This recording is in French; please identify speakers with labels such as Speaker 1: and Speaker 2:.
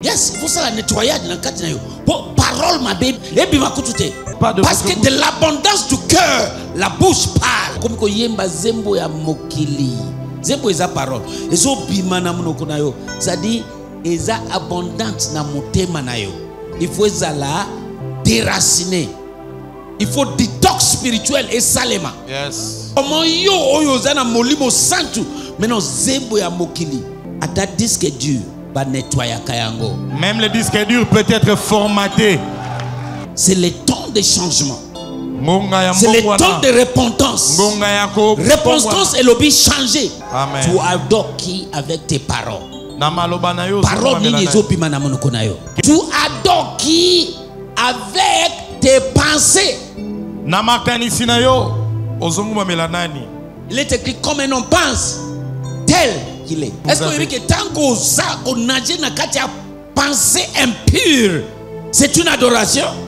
Speaker 1: Yes, il faut ça la nettoyage dans le cadre de parole ma bébé. Parce que de l'abondance du cœur, la bouche parle. Comme ko yemba zembo ya mokili. Zembo eza parole. Ezo bima na monoko na yo. Ça dit eza abondante na motema na yo. Il faut la déraciner. Il faut détox spirituel et salema.
Speaker 2: Yes.
Speaker 1: Comment yo oyo zana molimo santu. Maintenant zembo ya mokili. Ata disque dur ba nettoyer kayango.
Speaker 2: Même le disque dur peut être formaté.
Speaker 1: C'est le temps de changement. C'est le temps de repentance. Repentance et l'objet changer.
Speaker 2: Amen.
Speaker 1: Tu adores qui avec tes paroles. Parole ni les opimana na monoko na yo. Tu adores qui avec tes pensées. Il est écrit comme un homme pense, tel qu'il est. Est-ce que vous voyez que tant qu'on nage na katia pensée impure, c'est une adoration?